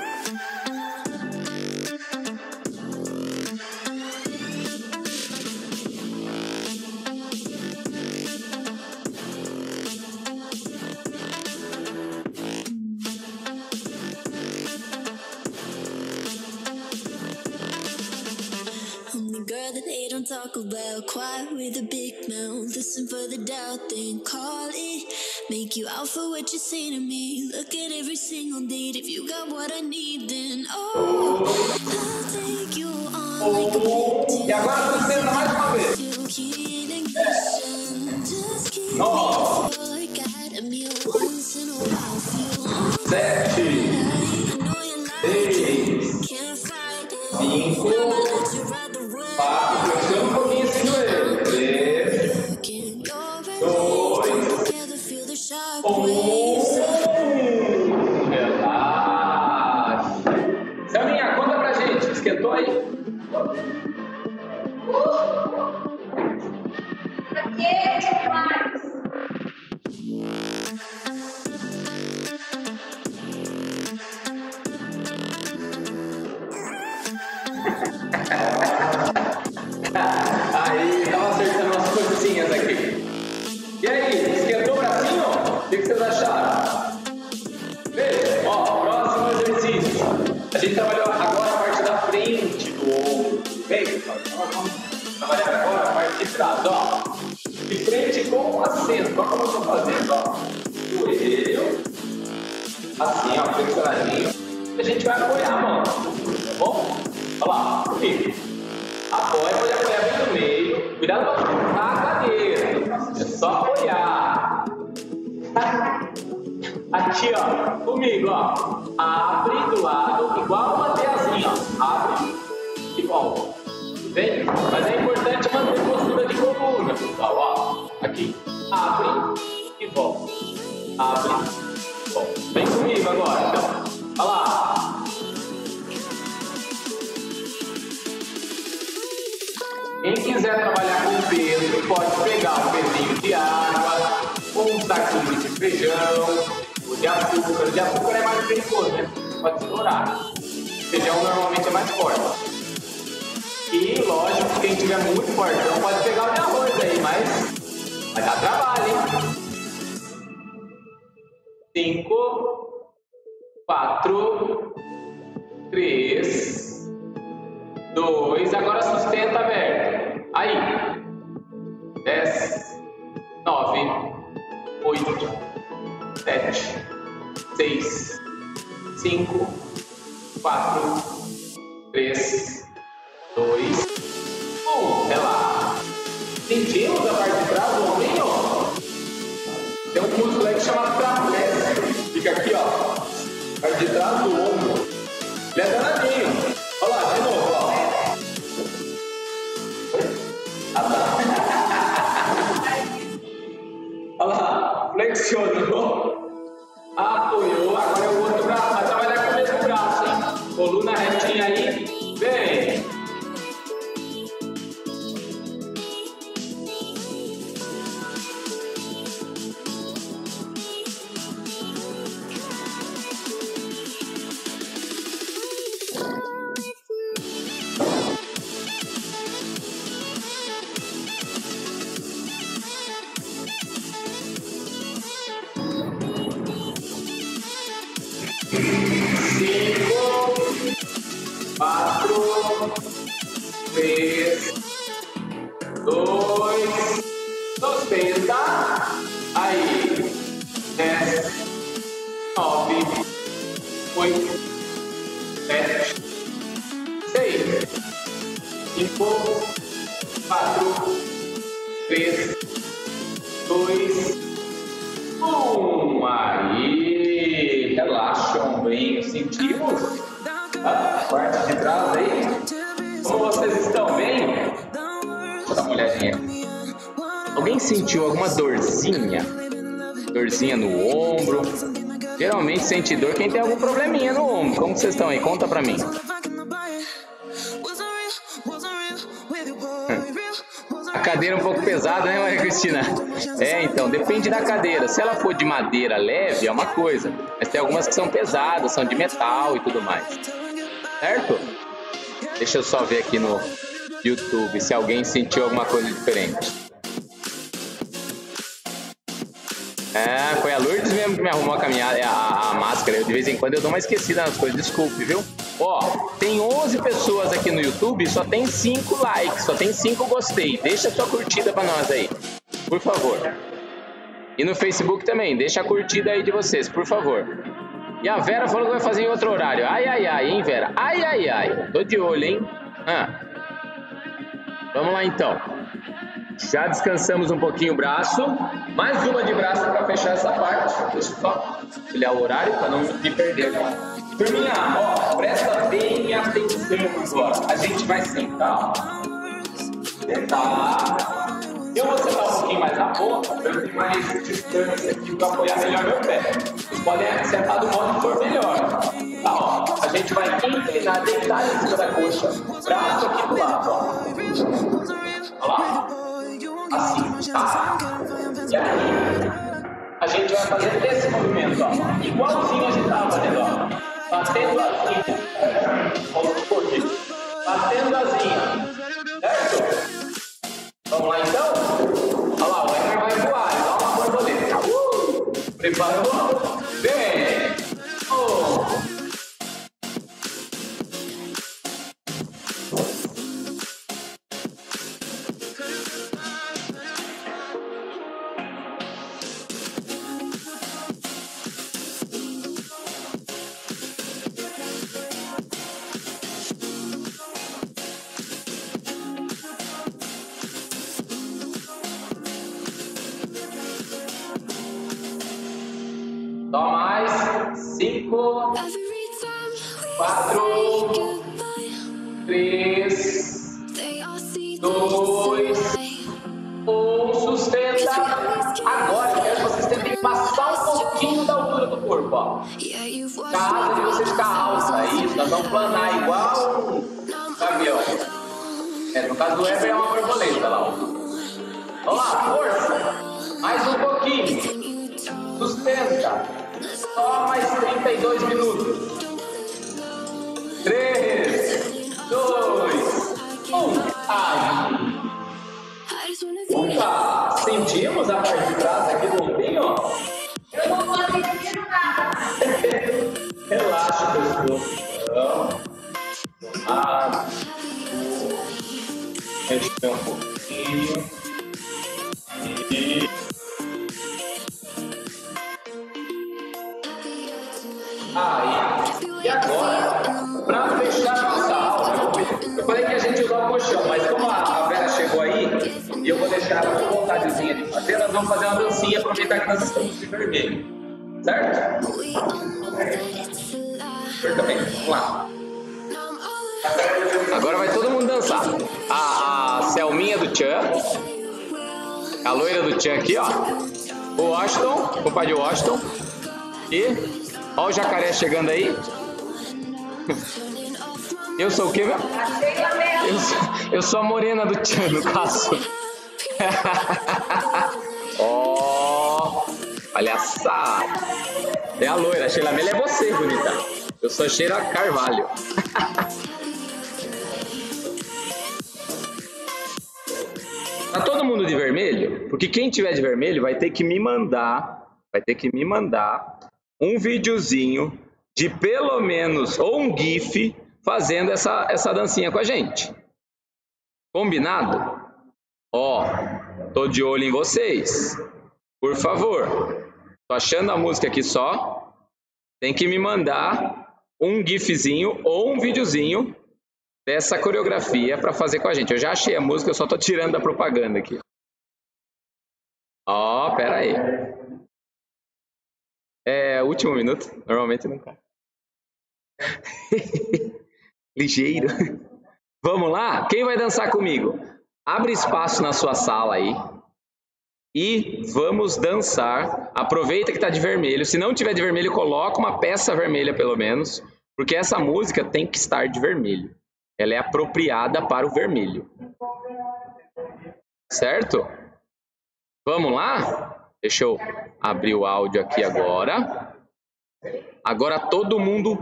Talk about quiet with a big mouth. Listen for the doubt, then call it. Make you out for what you say to me. Look at every single date. If you got what I need, then oh, I'll take you on like a E agora sustenta mais uma vez. Nove. Sete. cinco, quatro, flexiona um pouquinho esse joelho. Três, dois, um. Relaxa. Selminha, conta pra gente. Esquentou aí? Pra que mais? Aí, tava acertando umas coisinhas aqui. E aí, esquentou o bracinho? O que, que vocês acharam? Veja, ó, próximo exercício. A gente trabalhou agora a parte da frente do ombro. Vem, pessoal, vamos trabalhar agora a parte de trás, ó. De frente com acento. Olha como eu tô fazendo, ó. Joelho. Assim, ó, flexionadinho. E a gente vai apoiar a mão, tá bom? Olha lá, comigo. Apoia, pode apoiar bem no meio. Cuidado pra puxar a cadeira. É só apoiar. Aqui, ó, comigo, ó. Abre do lado, igual uma teiazinha, ó. Abre e volta. Vem? Mas é importante manter postura de coluna, pessoal, ó. Aqui. Abre e volta. Abre e volta. Vem comigo agora, então. Olha lá. Quem quiser trabalhar com peso, pode pegar um pezinho de água, ou um saquinho de feijão, ou de açúcar. O de açúcar é mais perigoso, né? Pode estourar. O feijão normalmente é mais forte. E, lógico, quem tiver muito fortão pode pegar o de arroz aí, mas vai dar trabalho, hein? Cinco, quatro, três, dois, agora sustenta aberto. Aí, dez, nove, oito, sete, seis, cinco, quatro, três, dois, um. Relaxa. Sentimos a parte de trás do ombrinho? Tem um músculo aí que chama trapézio. Fica aqui, ó. A parte de trás do ombro. Ele é danadinho. Olha lá, de novo, ó. Ah, tá. Olha lá, flexionou, apoiou, agora é o outro braço, vai trabalhar com o mesmo braço, hein? Coluna retinha aí, vem! Quatro, três, dois, sustenta, aí, dez, nove, oito, sete, seis, cinco, quatro, três, dois, um, aí, relaxa o ombrinho, sentimos? A parte de trás aí. Como vocês estão bem? Deixa eu dar uma olhadinha. Alguém sentiu alguma dorzinha? Dorzinha no ombro? Geralmente sente dor quem tem algum probleminha no ombro. Como vocês estão aí? Conta pra mim. A cadeira é um pouco pesada, né, Maria Cristina? É, então, depende da cadeira. Se ela for de madeira leve, é uma coisa. Mas tem algumas que são pesadas, são de metal e tudo mais. Certo? Deixa eu só ver aqui no YouTube se alguém sentiu alguma coisa diferente. É, foi a Lourdes mesmo que me arrumou a caminhada, a, a máscara. Eu, de vez em quando eu dou uma esquecida nas coisas, desculpe, viu? Ó, tem onze pessoas aqui no YouTube e só tem cinco likes, só tem cinco gostei. Deixa a sua curtida pra nós aí, por favor. E no Facebook também, deixa a curtida aí de vocês, por favor. E a Vera falou que vai fazer em outro horário. Ai, ai, ai, hein, Vera? Ai, ai, ai. Tô de olho, hein? Ah. Vamos lá, então. Já descansamos um pouquinho o braço. Mais uma de braço para fechar essa parte. Deixa eu só olhar o horário para não me perder. Turminha, ó, presta bem atenção agora. A gente vai sentar. Sentar. Eu vou sentar um pouquinho mais na ponta, para eu ter mais distância aqui para apoiar melhor meu pé. Vocês podem sentar do modo que for melhor. Tá, ó. A gente vai inclinar, deitar em cima da coxa. Braço aqui do lado, ó. Olha lá. Assim, tá? E aí, a gente vai fazer esse movimento, ó. Igualzinho a gente estava fazendo, ó. Batendo asinha. Vamos por aqui. Batendo asinha. Certo? Vamos lá então? Olha lá, o Emer vai voar, igual uma borboleta. Uh! Preparou? Vem! Oh! Só mais cinco, quatro, três, dois, um. Sustenta. Agora eu quero que vocês tentem passar um pouquinho da altura do corpo, ó. Caso de você ficar alta, isso, nós vamos planar igual um avião. É, no caso do Eber é uma borboleta lá, ó. Vamos lá, força. Mais um pouquinho. Sustenta. Só mais trinta e dois minutos. três, dois, um. Ai. Opa, sentimos a parte de trás aqui do ombrinho? Eu não vou sentir nada. Relaxa o pescoço. Ah. Deixa um pouquinho. E... Aí, e agora, para fechar nossa aula, eu falei que a gente usou o colchão, mas como a Vera chegou aí, e eu vou deixar ela com vontadezinha de fazer, nós vamos fazer uma dancinha, aproveitar que nós estamos de vermelho, certo? Eu também, vamos lá. Agora vai todo mundo dançar. A, a Selminha do Tchan, a loira do Tchan aqui, ó. O Washington, o compadre Washington. E... Olha o jacaré chegando aí. Eu sou o quê, meu? Eu sou, eu sou a morena do Tchan, no caso. Ó, oh, palhaçada. É a loira. A Sheila Melli é você, bonita. Eu sou a Sheila Carvalho. Tá todo mundo de vermelho? Porque quem tiver de vermelho vai ter que me mandar, vai ter que me mandar um videozinho de pelo menos, ou um GIF, fazendo essa, essa dancinha com a gente. Combinado? Ó, tô de olho em vocês. Por favor. Tô achando a música aqui só. Tem que me mandar um GIFzinho ou um videozinho dessa coreografia para fazer com a gente. Eu já achei a música, eu só tô tirando da propaganda aqui. Ó, pera aí. É, último minuto, normalmente não cai. Ligeiro. Vamos lá? Quem vai dançar comigo? Abre espaço na sua sala aí. E vamos dançar. Aproveita que tá de vermelho. Se não tiver de vermelho, coloca uma peça vermelha pelo menos. Porque essa música tem que estar de vermelho. Ela é apropriada para o vermelho. Certo? Vamos lá? Deixa eu abrir o áudio aqui agora. Agora todo mundo...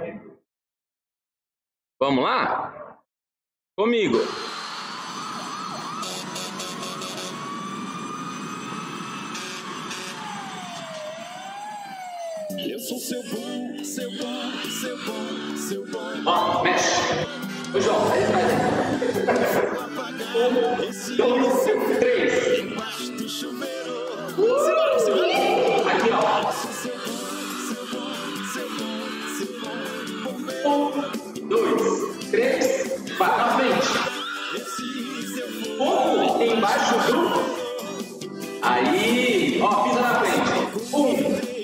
Vamos lá? Comigo. Eu sou seu bom, seu bom, seu bom, seu bom. Ó, mexe. Ô, João, aí vai. Um, dois, três. Uh! Aqui, ó. Um, dois, três. Vai na frente. Um, embaixo do... Aí. Ó, pisa na frente.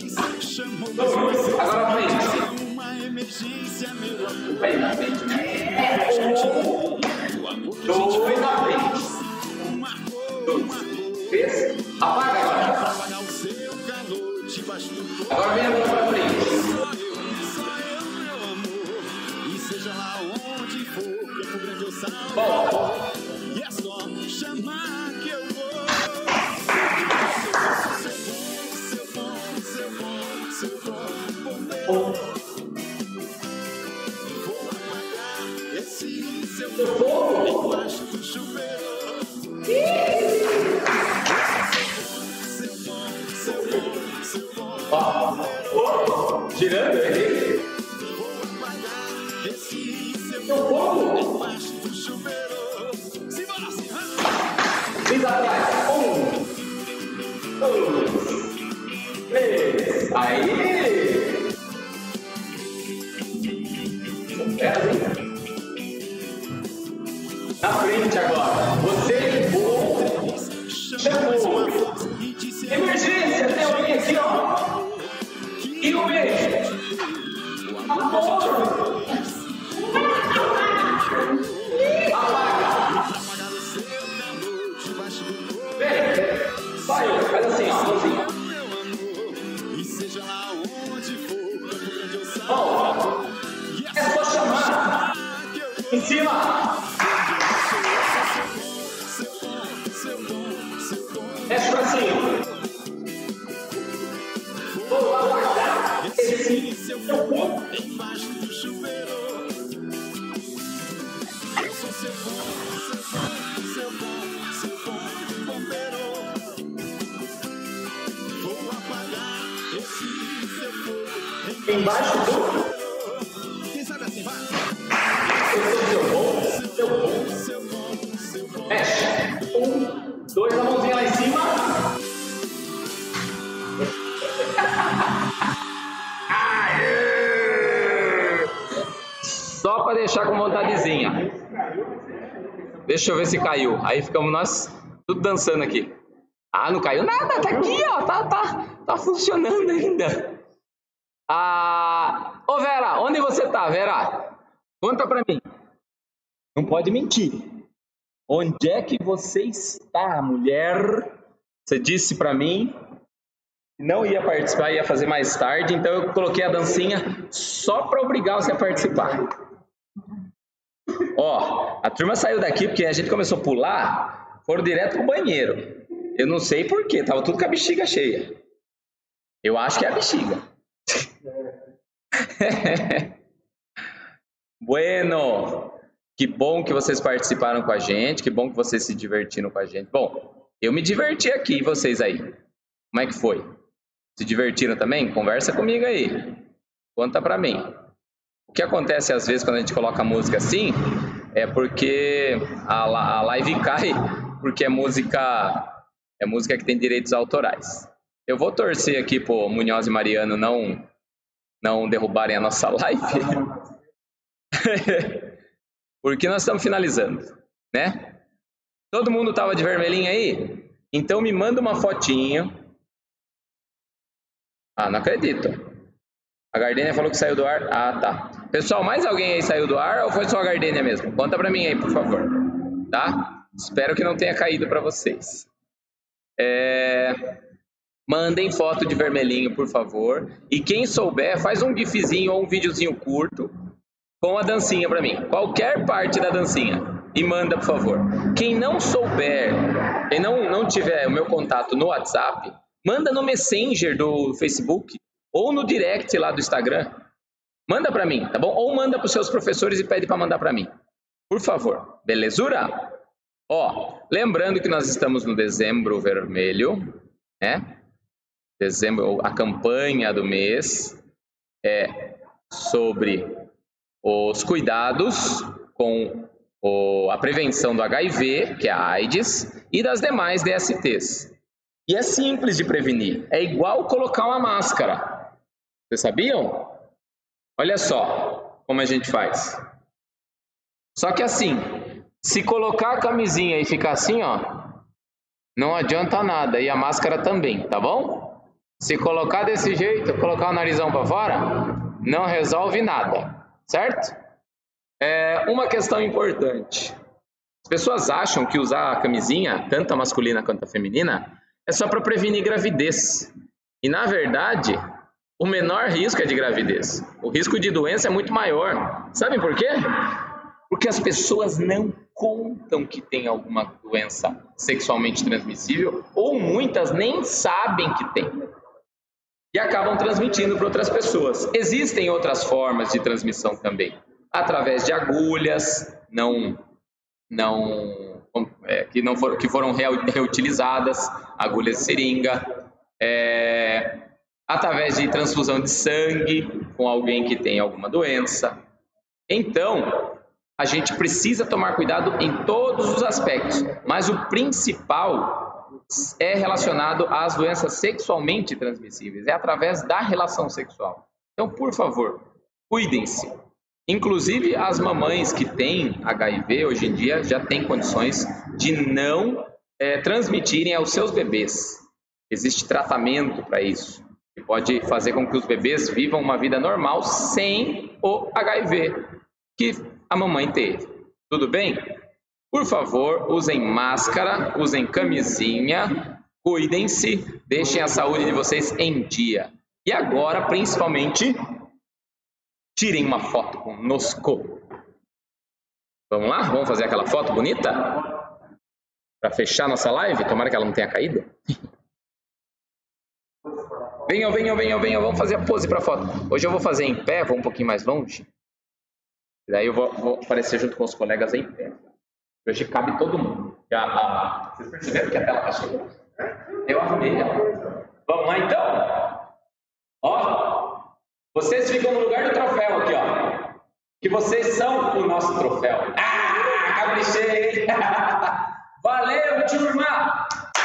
Um, dois. Agora na frente. Vai na frente. É um, dois na frente. Dois. Três. Apaga agora. Agora vem agora pra frente. Bom. E é só chamar que eu vou. Seu bom, seu bom, seu bom, vou apagar esse seu fogo embaixo do chuveiro. Seu bom, seu bom, seu bom. Ó, girando ele. Vou apagar esse seu fogo embaixo do chuveiro. Simbora, simbora. Fiz atrás. Um, dois, três. Aí. Na frente agora. Você voou. Chamou. Emergência, tem alguém aqui, ó. E o beijo. Amor. Apaga. Vem. Saiu. Faz assim, ó. Mãozinha. Ó. É só chamar. Em cima. Mexe pra cima. Vou apagar esse seu corpo embaixo do chuveiro. Eu sou seu bom, seu bom, seu bom, seu bom bombeiro. Vou apagar esse seu fogo embaixo do chuveiro. Quem sabe assim, vai. Eu sou seu bom, seu bom, seu bom, seu bom. Mexe. Um, dois, a mãozinha lá em cima. Só para deixar com vontadezinha. Deixa eu ver se caiu. Aí ficamos nós tudo dançando aqui. Ah, não caiu nada. Tá aqui, ó. Tá, tá, tá funcionando ainda. Ah, ô Vera, onde você tá, Vera? Conta pra mim. Não pode mentir. Onde é que você está, mulher? Você disse pra mim que não ia participar, ia fazer mais tarde, então eu coloquei a dancinha só pra obrigar você a participar. Ó, a turma saiu daqui porque a gente começou a pular, foram direto pro banheiro. Eu não sei porquê, tava tudo com a bexiga cheia. Eu acho que é a bexiga. Bueno, que bom que vocês participaram com a gente, que bom que vocês se divertiram com a gente. Bom, eu me diverti aqui, e vocês aí? Como é que foi? Se divertiram também? Conversa comigo aí. Conta pra mim. O que acontece às vezes quando a gente coloca música assim, é porque a, a live cai, porque é música, é música que tem direitos autorais. Eu vou torcer aqui pro Munhoz e Mariano não, não derrubarem a nossa live. Porque nós estamos finalizando, né? Todo mundo tava de vermelhinho aí? Então me manda uma fotinha. Ah, não acredito. A Gardênia falou que saiu do ar. Ah, tá. Pessoal, mais alguém aí saiu do ar ou foi só a Gardênia mesmo? Conta pra mim aí, por favor. Tá? Espero que não tenha caído pra vocês. É... Mandem foto de vermelhinho, por favor. E quem souber, faz um gifzinho ou um videozinho curto com a dancinha pra mim. Qualquer parte da dancinha. E manda, por favor. Quem não souber, quem não, não tiver o meu contato no WhatsApp, manda no Messenger do Facebook ou no direct lá do Instagram. Manda pra mim, tá bom? Ou manda pros seus professores e pede pra mandar pra mim. Por favor. Belezura? Ó, lembrando que nós estamos no Dezembro Vermelho, né? Dezembro, a campanha do mês é sobre os cuidados com o, a prevenção do H I V, que é a AIDS, e das demais D S Ts. E é simples de prevenir, é igual colocar uma máscara. Vocês sabiam? Olha só como a gente faz. Só que assim, se colocar a camisinha e ficar assim, ó, não adianta nada, e a máscara também, tá bom? Se colocar desse jeito, colocar o narizão para fora, não resolve nada, certo? É uma questão importante. As pessoas acham que usar a camisinha, tanto a masculina quanto a feminina, é só para prevenir gravidez. E, na verdade, o menor risco é de gravidez. O risco de doença é muito maior. Sabem por quê? Porque as pessoas não contam que tem alguma doença sexualmente transmissível, ou muitas nem sabem que tem. E acabam transmitindo para outras pessoas. Existem outras formas de transmissão também. Através de agulhas, não, não, é, que, não for, que foram reutilizadas, agulhas de seringa, é, através de transfusão de sangue com alguém que tem alguma doença. Então, a gente precisa tomar cuidado em todos os aspectos, mas o principal é relacionado às doenças sexualmente transmissíveis, é através da relação sexual. Então, por favor, cuidem-se. Inclusive, as mamães que têm H I V hoje em dia já têm condições de não é, transmitirem aos seus bebês. Existe tratamento para isso, que pode fazer com que os bebês vivam uma vida normal sem o H I V que a mamãe teve. Tudo bem? Por favor, usem máscara, usem camisinha, cuidem-se, deixem a saúde de vocês em dia. E agora, principalmente, tirem uma foto conosco. Vamos lá? Vamos fazer aquela foto bonita? Para fechar nossa live? Tomara que ela não tenha caído. Venham, venham, venham, venham. Vamos fazer a pose para foto. Hoje eu vou fazer em pé, vou um pouquinho mais longe. Daí eu vou, vou aparecer junto com os colegas em pé. Hoje cabe todo mundo. A, a, vocês perceberam que a tela está chegando? Eu arrumei ela. Vamos lá então? Ó, vocês ficam no lugar do troféu aqui, ó. Que vocês são o nosso troféu. Ah, caprichei! Valeu, turma!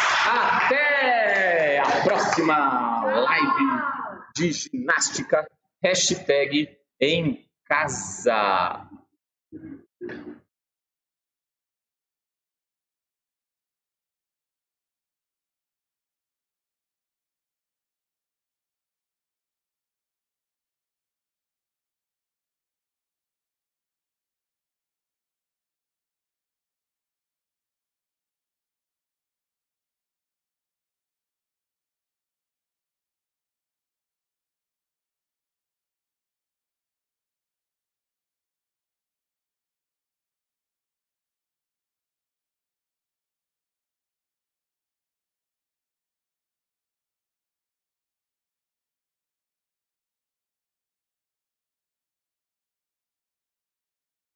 Até a próxima live de ginástica. Hashtag em casa.